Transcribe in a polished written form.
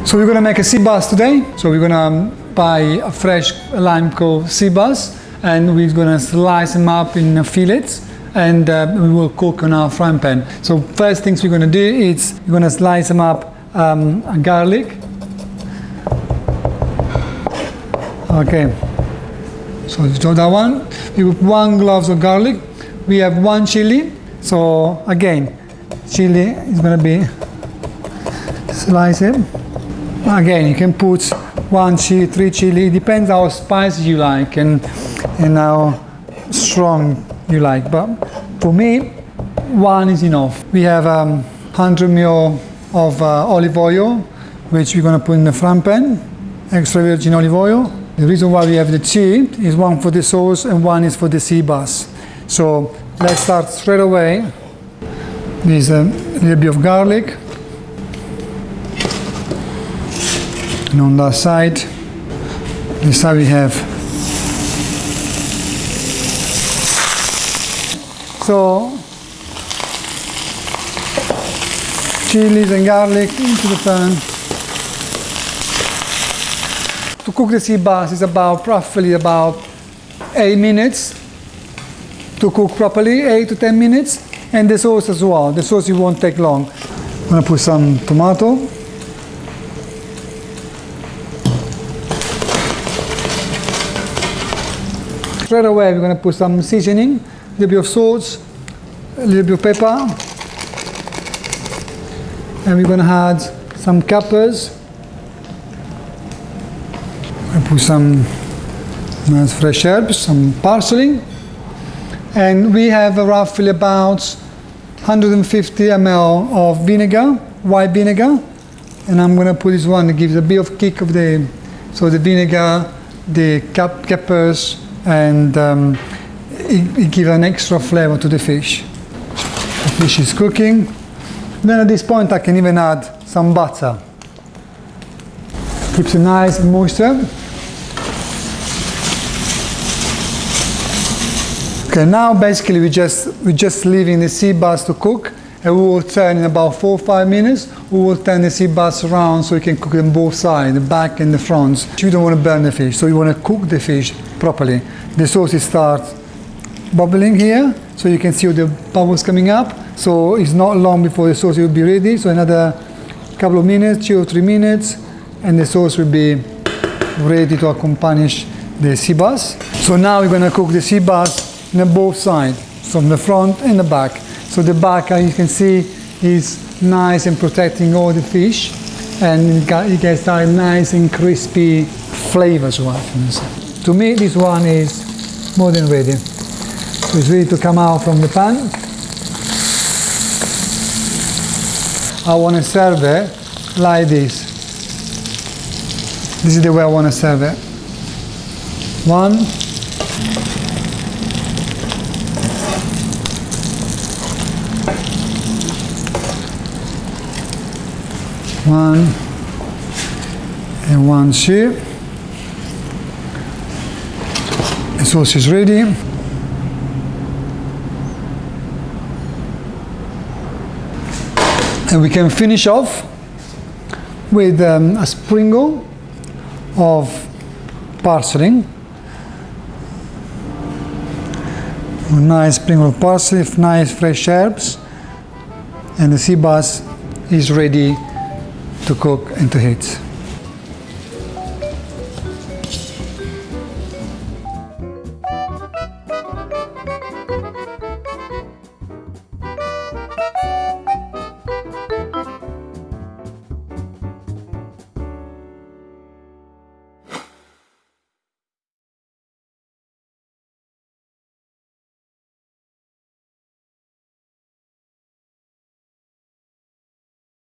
So we're gonna make a sea bass today. So we're gonna buy a fresh lime called sea bass, and we're gonna slice them up in fillets, and we will cook on our frying pan. So first things we're gonna do is we're gonna slice them up garlic. Okay. So that one. We have 1 clove of garlic. We have 1 chili. So again, chili is gonna be slice it. Again, you can put 1 chili, 3 chili. It depends how spicy you like and how strong you like. But for me, 1 is enough. We have 100 ml of olive oil, which we're gonna put in the frying pan. Extra virgin olive oil. The reason why we have the 2 is 1 for the sauce and 1 is for the sea bass. So let's start straight away. There's a little bit of garlic. And on that side, this side we have. So chilies and garlic into the pan. To cook the sea bass is roughly about 8 minutes. To cook properly, 8 to 10 minutes. And the sauce as well. The sauce won't take long. I'm gonna put some tomato. Straight away we're gonna put some seasoning, a little bit of salt, a little bit of pepper. And we're gonna add some peppers. I put some nice fresh herbs, some parsley. And we have roughly about 150 ml of vinegar, white vinegar. And I'm gonna put this one to give a bit of kick of the vinegar, the peppers, and it gives an extra flavor to the fish. The fish is cooking. Then at this point I can even add some butter. Keeps a nice moisture. Okay, now basically we're just leaving the sea bass to cook, and we will turn in about 4 or 5 minutes. We will turn the sea bass around so we can cook them both sides, the back and the front. You don't want to burn the fish, so you want to cook the fish properly. The sauce starts bubbling here, so you can see all the bubbles coming up. So it's not long before the sauce will be ready. So another couple of minutes, 2 or 3 minutes, and the sauce will be ready to accompany the sea bass. So now we're going to cook the sea bass on both sides, from the front and the back. So the back, as you can see, is nice and protecting all the fish, and it gets that nice and crispy flavors. To me, this one is more than ready. So it's ready to come out from the pan. I want to serve it like this. This is the way I want to serve it. 1. 1 and 1 2. The sauce is ready. And we can finish off with a sprinkle of parsley. A nice sprinkle of parsley, nice fresh herbs, and the sea bass is ready to cook and to eat.